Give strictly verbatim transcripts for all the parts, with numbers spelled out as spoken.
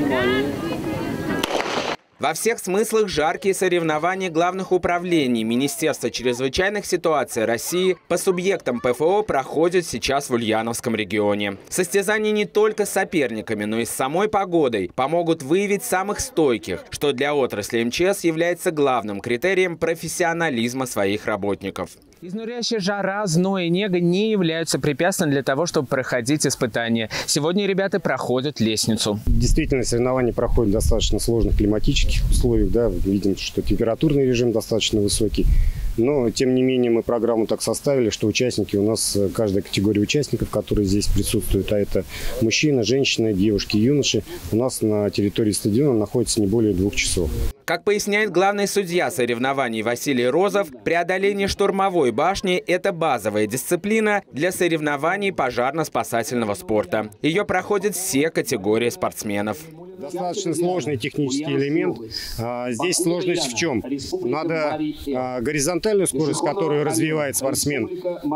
Во всех смыслах жаркие соревнования главных управлений Министерства чрезвычайных ситуаций России по субъектам ПФО проходят сейчас в Ульяновском регионе. Состязания не только с соперниками, но и с самой погодой помогут выявить самых стойких, что для отрасли МЧС является главным критерием профессионализма своих работников. Изнуряющая жара, зной и нега не являются препятствием для того, чтобы проходить испытания. Сегодня ребята проходят лестницу. Действительно, соревнования проходят в достаточно сложных климатических условиях. Да, видим, что температурный режим достаточно высокий. Но, тем не менее, мы программу так составили, что участники, у нас каждая категория участников, которые здесь присутствуют, а это мужчины, женщины, девушки, юноши, у нас на территории стадиона находится не более двух часов. Как поясняет главный судья соревнований Василий Розов, преодоление штурмовой башни – это базовая дисциплина для соревнований пожарно-спасательного спорта. Ее проходят все категории спортсменов. Достаточно сложный технический элемент. Здесь сложность в чем? Надо горизонтальную скорость, которую развивает спортсмен,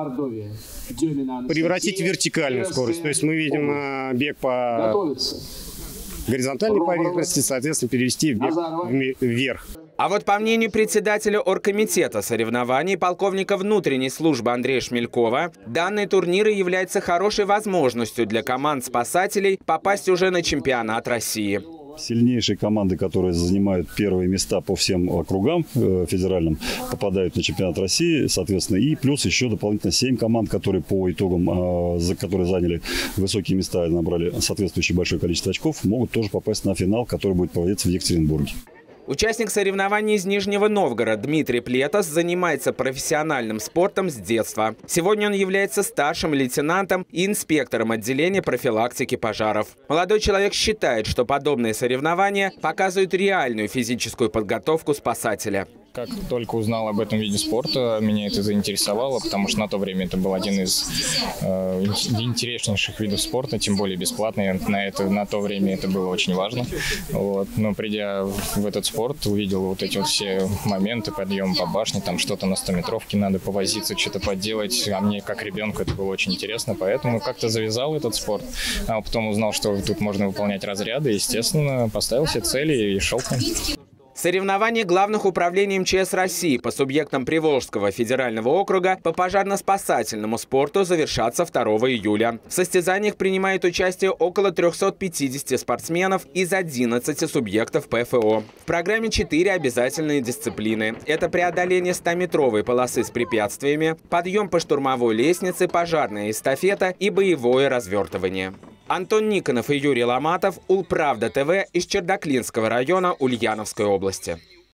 превратить в вертикальную скорость. То есть мы видим бег по горизонтальной поверхности, соответственно, перевести в бег вверх. А вот по мнению председателя оргкомитета соревнований полковника внутренней службы Андрея Шмелькова, данные турниры являются хорошей возможностью для команд спасателей попасть уже на чемпионат России. Сильнейшие команды, которые занимают первые места по всем округам э, федеральным, попадают на чемпионат России, соответственно, и плюс еще дополнительно семь команд, которые по итогам, э, за, которые заняли высокие места и набрали соответствующее большое количество очков, могут тоже попасть на финал, который будет проводиться в Екатеринбурге. Участник соревнований из Нижнего Новгорода Дмитрий Плетос занимается профессиональным спортом с детства. Сегодня он является старшим лейтенантом и инспектором отделения профилактики пожаров. Молодой человек считает, что подобные соревнования показывают реальную физическую подготовку спасателя. Как только узнал об этом виде спорта, меня это заинтересовало, потому что на то время это был один из э, интереснейших видов спорта, тем более бесплатный. На, это, на то время это было очень важно. Вот. Но придя в этот спорт, увидел вот эти вот все моменты, подъем по башне, там что-то на стометровке надо повозиться, что-то поделать. А мне, как ребенку, это было очень интересно, поэтому как-то завязал этот спорт. А потом узнал, что тут можно выполнять разряды, естественно, поставил себе цели и шел к ним. Соревнования главных управлений МЧС России по субъектам Приволжского федерального округа по пожарно-спасательному спорту завершатся второго июля. В состязаниях принимают участие около трёхсот пятидесяти спортсменов из одиннадцати субъектов ПФО. В программе четыре обязательные дисциплины. Это преодоление стометровой полосы с препятствиями, подъем по штурмовой лестнице, пожарная эстафета и боевое развертывание. Антон Никонов и Юрий Ломатов, Улправда ТВ из Чердаклинского района Ульяновской области.